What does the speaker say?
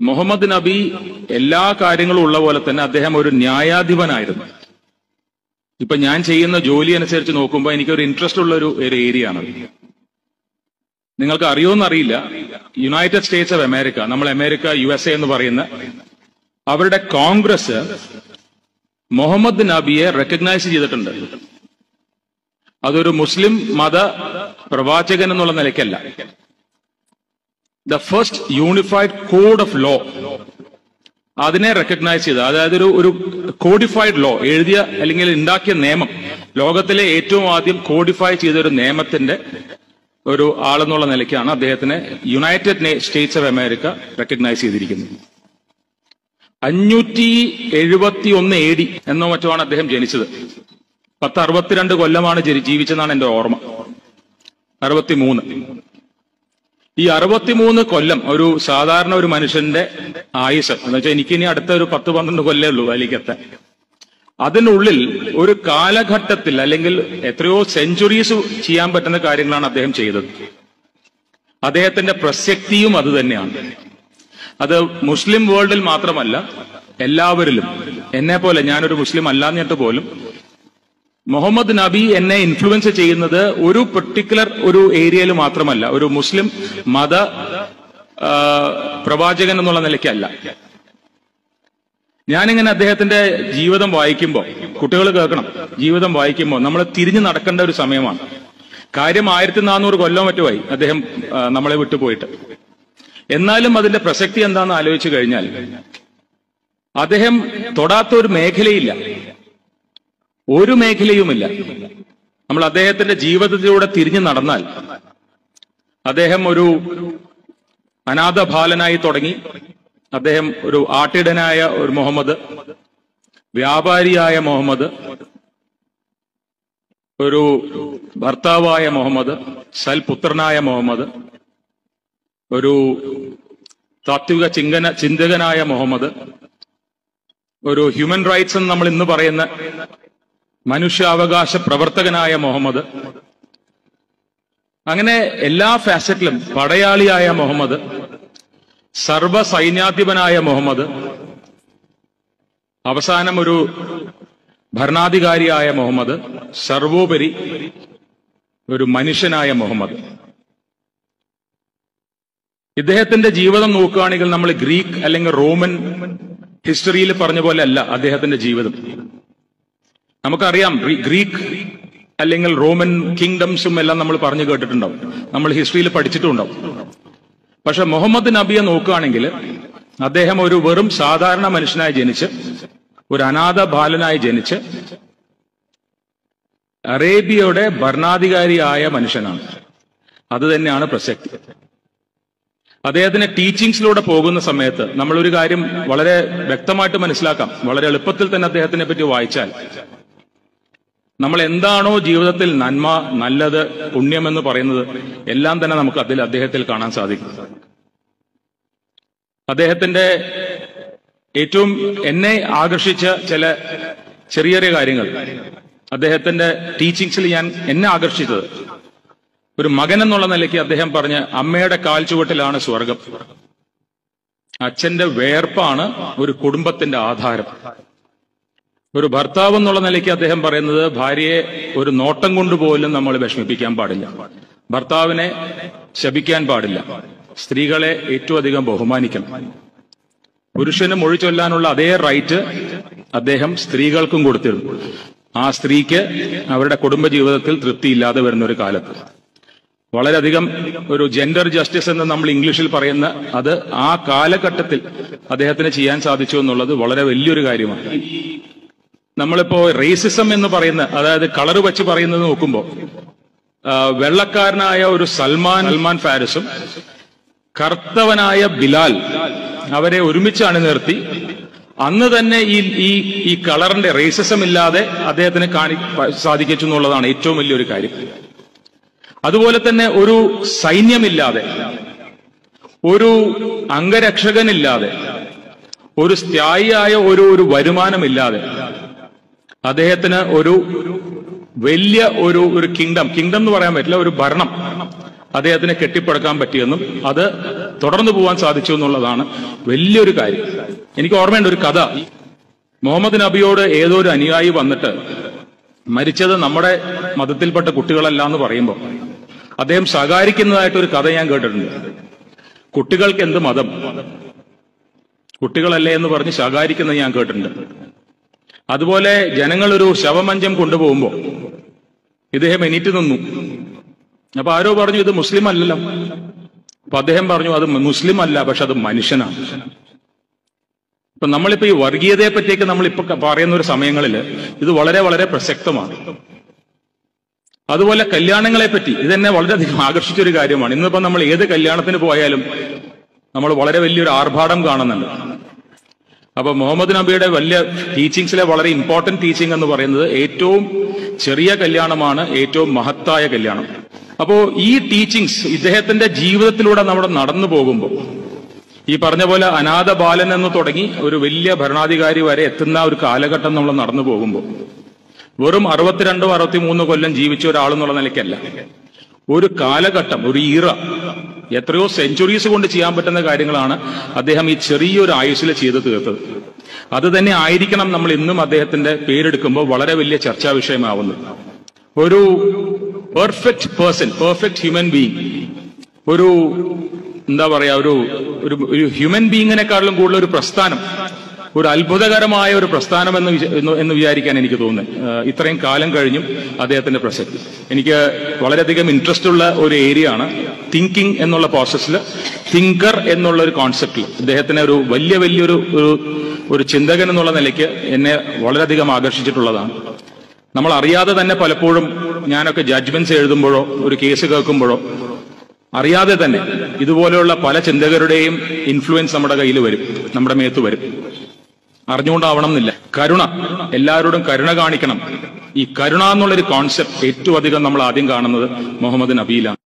മുഹമ്മദ് നബി എല്ലാ കാര്യങ്ങളും ഉള്ള പോലെ തന്നെ അദ്ദേഹം ഒരു ന്യായാധിപനായിരുന്നു. ഇപ്പൊ ഞാൻ ചെയ്യുന്ന ജോലി അനുസരിച്ച് നോക്കുമ്പോൾ എനിക്കൊരു ഇൻട്രസ്റ്റ് ഉള്ള ഒരു ഏരിയ ആണ്. നിങ്ങൾക്ക് അറിയോന്നറിയില്ല, യുണൈറ്റഡ് സ്റ്റേറ്റ്സ് ഓഫ് അമേരിക്ക, നമ്മൾ അമേരിക്ക USA എന്ന് പറയുന്ന അവരുടെ കോൺഗ്രസ് മുഹമ്മദ് നബിയെ റെക്കഗ്നൈസ് ചെയ്തിട്ടുണ്ട്. അതൊരു മുസ്ലിം മത പ്രവാചകൻ എന്നുള്ള നിലയ്ക്കല്ല. The first unified code of law അതിനെ റെക്കഗ്നൈസ് ചെയ്ത, അതായത് ഒരു കോഡിഫൈഡ് ലോ എഴുതിയ അല്ലെങ്കിൽ ഉണ്ടാക്കിയ നിയമം, ലോകത്തിലെ ഏറ്റവും ആദ്യം കോഡിഫൈ ചെയ്ത ഒരു നിയമത്തിന്റെ ഒരു ആളെന്നുള്ള നിലയ്ക്കാണ് അദ്ദേഹത്തിനെ United States of America recognise ചെയ്തിരിക്കുന്നത്. 571 AD എന്നോ മറ്റോ ആണ് അദ്ദേഹം ജനിച്ചത്. 1062 കൊല്ലമാണ് ജീവിച്ചെന്നാണ് എന്റെ ഓർമ്മ. 63. ഈ 63 കൊല്ലം ഒരു സാധാരണ ഒരു മനുഷ്യന്റെ ആയുസ് എന്ന് വെച്ചാൽ എനിക്കിനി അടുത്ത ഒരു 10-12 കൊല്ലമേ ഉള്ളൂ അതിലേക്കെത്താൻ. അതിനുള്ളിൽ ഒരു കാലഘട്ടത്തിൽ അല്ലെങ്കിൽ എത്രയോ സെഞ്ചുറീസ് ചെയ്യാൻ പറ്റുന്ന കാര്യങ്ങളാണ് അദ്ദേഹം ചെയ്തത്. അദ്ദേഹത്തിന്റെ പ്രസക്തിയും അത് തന്നെയാണ്. അത് മുസ്ലിം വേൾഡിൽ മാത്രമല്ല, എല്ലാവരിലും. എന്നെ പോലെ, ഞാനൊരു മുസ്ലിം അല്ലാഞ്ഞിട്ട് പോലും മുഹമ്മദ് നബി എന്നെ ഇൻഫ്ലുവൻസ് ചെയ്യുന്നത് ഒരു പെർട്ടിക്കുലർ ഒരു ഏരിയയിൽ മാത്രമല്ല, ഒരു മുസ്ലിം മത പ്രവാചകൻ എന്നുള്ള നിലയ്ക്കല്ല. ഞാനിങ്ങനെ അദ്ദേഹത്തിന്റെ ജീവിതം വായിക്കുമ്പോൾ, കുട്ടികൾ കേൾക്കണം, ജീവിതം വായിക്കുമ്പോൾ നമ്മൾ തിരിഞ്ഞു നടക്കേണ്ട ഒരു സമയമാണ്. കാര്യം 1400 കൊല്ലം മറ്റുമായി അദ്ദേഹം നമ്മളെ വിട്ടുപോയിട്ട്. എന്നാലും അതിന്റെ പ്രസക്തി എന്താണെന്ന് ആലോചിച്ചു കഴിഞ്ഞാൽ, അദ്ദേഹം തൊടാത്ത ഒരു മേഖലയില്ല, ഒരു മേഖലയുമില്ല. നമ്മൾ അദ്ദേഹത്തിന്റെ ജീവിതത്തിലൂടെ തിരിഞ്ഞു നടന്നാൽ, അദ്ദേഹം ഒരു അനാഥ ബാലനായി തുടങ്ങി, അദ്ദേഹം ഒരു ആട്ടിടനായ ഒരു മുഹമ്മദ്, വ്യാപാരിയായ മുഹമ്മദ്, ഒരു ഭർത്താവായ മുഹമ്മദ്, സൽപുത്രനായ മുഹമ്മദ്, ഒരു താത്വിക ചിന്തകനായ മുഹമ്മദ്, ഒരു ഹ്യൂമൻ റൈറ്റ്സ് എന്ന് നമ്മൾ ഇന്ന് പറയുന്ന മനുഷ്യാവകാശ പ്രവർത്തകനായ മുഹമ്മദ്, അങ്ങനെ എല്ലാ ഫാസറ്റിലും പടയാളിയായ മുഹമ്മദ്, സർവ സൈന്യാധിപനായ മുഹമ്മദ്, അവസാനം ഒരു ഭരണാധികാരിയായ മുഹമ്മദ്, സർവോപരി ഒരു മനുഷ്യനായ മുഹമ്മദ്. ഇദ്ദേഹത്തിന്റെ ജീവിതം നോക്കുകയാണെങ്കിൽ നമ്മൾ ഗ്രീക്ക് അല്ലെങ്കിൽ റോമൻ ഹിസ്റ്ററിയിൽ പറഞ്ഞ പോലെ അല്ല അദ്ദേഹത്തിന്റെ ജീവിതം. നമുക്കറിയാം, ഗ്രീക്ക് അല്ലെങ്കിൽ റോമൻ കിങ്ഡംസും എല്ലാം നമ്മൾ പറഞ്ഞു കേട്ടിട്ടുണ്ടാവും, നമ്മൾ ഹിസ്റ്ററിയിൽ പഠിച്ചിട്ടുണ്ടാവും. പക്ഷെ മുഹമ്മദ് നബിയെ നോക്കുകയാണെങ്കിൽ അദ്ദേഹം ഒരു വെറും സാധാരണ മനുഷ്യനായി ജനിച്ച്, ഒരു അനാഥ ബാലനായി ജനിച്ച്, അറേബ്യയുടെ ഭരണാധികാരിയായ മനുഷ്യനാണ്. അത് തന്നെയാണ് പ്രസക്തി. അദ്ദേഹത്തിന്റെ ടീച്ചിങ്സിലൂടെ പോകുന്ന സമയത്ത് നമ്മളൊരു കാര്യം വളരെ വ്യക്തമായിട്ട് മനസ്സിലാക്കാം. വളരെ എളുപ്പത്തിൽ തന്നെ അദ്ദേഹത്തിനെ പറ്റി വായിച്ചാൽ, നമ്മൾ എന്താണോ ജീവിതത്തിൽ നന്മ, നല്ലത്, പുണ്യമെന്ന് പറയുന്നത് എല്ലാം തന്നെ നമുക്ക് അദ്ദേഹത്തിൽ കാണാൻ സാധിക്കും. അദ്ദേഹത്തിന്റെ ഏറ്റവും എന്നെ ആകർഷിച്ച ചില ചെറിയ ചെറിയ കാര്യങ്ങൾ, അദ്ദേഹത്തിന്റെ ടീച്ചിങ്സിൽ എന്നെ ആകർഷിച്ചത്, ഒരു മകൻ എന്നുള്ള നിലയ്ക്ക് അദ്ദേഹം പറഞ്ഞ, അമ്മയുടെ കാൽ ചുവട്ടിലാണ് സ്വർഗം, അച്ഛന്റെ വേർപ്പാണ് ഒരു കുടുംബത്തിന്റെ ആധാരം. ഒരു ഭർത്താവ് എന്നുള്ള നിലയ്ക്ക് അദ്ദേഹം പറയുന്നത്, ഭാര്യയെ ഒരു നോട്ടം കൊണ്ടുപോലും നമ്മൾ വിഷമിപ്പിക്കാൻ പാടില്ല, ഭർത്താവിനെ ശപിക്കാൻ പാടില്ല, സ്ത്രീകളെ ഏറ്റവും അധികം ബഹുമാനിക്കണം. പുരുഷന് മൊഴി ചൊല്ലാനുള്ള അതേ റൈറ്റ് അദ്ദേഹം സ്ത്രീകൾക്കും കൊടുത്തിരുന്നു. ആ സ്ത്രീക്ക് അവരുടെ കുടുംബജീവിതത്തിൽ തൃപ്തിയില്ലാതെ വരുന്ന ഒരു കാലത്ത് വളരെയധികം ഒരു ജെൻഡർ ജസ്റ്റിസ് എന്ന് നമ്മൾ ഇംഗ്ലീഷിൽ പറയുന്ന അത് ആ കാലഘട്ടത്തിൽ അദ്ദേഹത്തിന് ചെയ്യാൻ സാധിച്ചു എന്നുള്ളത് വളരെ വലിയൊരു കാര്യമാണ്. നമ്മളിപ്പോ റേസിസം എന്ന് പറയുന്ന, അതായത് കളർ വെച്ച് പറയുന്നത് നോക്കുമ്പോൾ, വെള്ളക്കാരനായ ഒരു സൽമാൻ ഫാരിസും കറുത്തവനായ ബിലാൽ, അവരെ ഒരുമിച്ച് അണിനിർത്തി അന്ന് തന്നെ ഈ കളറിന്റെ റേസിസം ഇല്ലാതെ അദ്ദേഹത്തിന് സാധിച്ചു എന്നുള്ളതാണ് ഏറ്റവും വലിയൊരു കാര്യം. അതുപോലെ തന്നെ ഒരു സൈന്യമില്ലാതെ, ഒരു അംഗരക്ഷകനില്ലാതെ, ഒരു സ്ഥായിയായ ഒരു വരുമാനമില്ലാതെ അദ്ദേഹത്തിന് ഒരു വലിയ ഒരു കിങ്ഡം എന്ന് പറയാൻ പറ്റില്ല, ഒരു ഭരണം അദ്ദേഹത്തിന് കെട്ടിപ്പടുക്കാൻ പറ്റിയെന്നും അത് തുടർന്നു പോകാൻ സാധിച്ചു എന്നുള്ളതാണ് വലിയൊരു കാര്യം. എനിക്ക് ഓർമ്മയുണ്ട് ഒരു കഥ. മുഹമ്മദ് നബിയോട് ഏതോ ഒരു അനുയായി വന്നിട്ട് മരിച്ചത് നമ്മുടെ മതത്തിൽപ്പെട്ട കുട്ടികളല്ല എന്ന് പറയുമ്പോൾ അദ്ദേഹം ശകാരിക്കുന്നതായിട്ടൊരു കഥ ഞാൻ കേട്ടിട്ടുണ്ട്. കുട്ടികൾക്ക് എന്ത് മതം, കുട്ടികളല്ലേ എന്ന് പറഞ്ഞ് ശകാരിക്കുന്നത് ഞാൻ കേട്ടിട്ടുണ്ട്. അതുപോലെ ജനങ്ങളൊരു ശവമഞ്ചം കൊണ്ടുപോകുമ്പോൾ ഇദ്ദേഹം എണീറ്റ് നിന്നു. അപ്പൊ ആരോ പറഞ്ഞു ഇത് മുസ്ലിം അല്ലല്ലോ. അപ്പൊ അദ്ദേഹം പറഞ്ഞു അത് മുസ്ലിം അല്ല, പക്ഷെ അത് മനുഷ്യനാണ്. ഇപ്പൊ നമ്മളിപ്പോ ഈ വർഗീയതയെ പറ്റിയൊക്കെ നമ്മളിപ്പോ പറയുന്ന ഒരു സമയങ്ങളിൽ ഇത് വളരെ വളരെ പ്രസക്തമാണ്. അതുപോലെ കല്യാണങ്ങളെ പറ്റി ഇതെന്നെ വളരെയധികം ആകർഷിച്ചൊരു കാര്യമാണ്. ഇന്നിപ്പോ നമ്മൾ ഏത് കല്യാണത്തിന് പോയാലും നമ്മൾ വളരെ വലിയൊരു ആർഭാടം കാണുന്നുണ്ട്. അപ്പൊ മുഹമ്മദ് നബിയുടെ വലിയ ടീച്ചിങ്സിലെ വളരെ ഇമ്പോർട്ടന്റ് ടീച്ചിങ് എന്ന് പറയുന്നത് ഏറ്റവും ചെറിയ കല്യാണമാണ് ഏറ്റവും മഹത്തായ കല്യാണം. അപ്പോ ഈ ടീച്ചിങ്സ് ഇദ്ദേഹത്തിന്റെ ജീവിതത്തിലൂടെ നമ്മൾ നടന്നു പോകുമ്പോൾ ഈ പറഞ്ഞ പോലെ അനാഥ ബാലൻ എന്ന് തുടങ്ങി ഒരു വലിയ ഭരണാധികാരി വരെ എത്തുന്ന ഒരു കാലഘട്ടം നമ്മൾ നടന്നു പോകുമ്പോൾ വെറും 62 63 കൊല്ലം ജീവിച്ച ഒരാളെന്നുള്ള നിലയ്ക്കല്ല, ഒരു കാലഘട്ടം, ഒരു ഈറ, എത്രയോ സെഞ്ചുറീസ് കൊണ്ട് ചെയ്യാൻ പറ്റുന്ന കാര്യങ്ങളാണ് അദ്ദേഹം ഈ ചെറിയൊരു ആയുസ്സിൽ ചെയ്തു തീർത്തത്. അത് തന്നെ ആയിരിക്കണം നമ്മൾ ഇന്നും അദ്ദേഹത്തിന്റെ പേരെടുക്കുമ്പോൾ വളരെ വലിയ ചർച്ചാ വിഷയമാവുന്നത്. ഒരു perfect person, perfect human being, ഒരു എന്താ പറയാ, ഒരു ഹ്യൂമൻ ബീയിങ്ങിനെക്കാളും കൂടുതൽ ഒരു പ്രസ്ഥാനം, ഒരു അത്ഭുതകരമായ ഒരു പ്രസ്ഥാനം എന്ന് വിചാരിക്കാൻ എനിക്ക് തോന്നുന്നു. ഇത്രയും കാലം കഴിഞ്ഞും അദ്ദേഹത്തിന്റെ പ്രസക്തി എനിക്ക് വളരെയധികം ഇൻട്രസ്റ്റ് ഉള്ള ഒരു ഏരിയ ആണ്. തിങ്കിങ് എന്നുള്ള പ്രോസസ്സിൽ തിങ്കർ എന്നുള്ള ഒരു കോൺസെപ്റ്റിൽ ഇദ്ദേഹത്തിന് ഒരു വലിയൊരു ചിന്തകൻ എന്നുള്ള നിലയ്ക്ക് എന്നെ വളരെയധികം ആകർഷിച്ചിട്ടുള്ളതാണ്. നമ്മൾ അറിയാതെ തന്നെ പലപ്പോഴും ഞാനൊക്കെ ജഡ്ജ്മെന്റ്സ് എഴുതുമ്പോഴോ ഒരു കേസ് കേൾക്കുമ്പോഴോ അറിയാതെ തന്നെ ഇതുപോലെയുള്ള പല ചിന്തകരുടെയും ഇൻഫ്ലുവൻസ് നമ്മുടെ കയ്യിൽ വരും, നമ്മുടെ മേത്ത് വരും. അറിഞ്ഞുകൊണ്ടാവണം എന്നില്ല. കരുണ, എല്ലാവരോടും കരുണ കാണിക്കണം. ഈ കരുണ എന്നുള്ളൊരു കോൺസെപ്റ്റ് ഏറ്റവും അധികം നമ്മൾ ആദ്യം കാണുന്നത് മുഹമ്മദ് നബിയിലാണ്.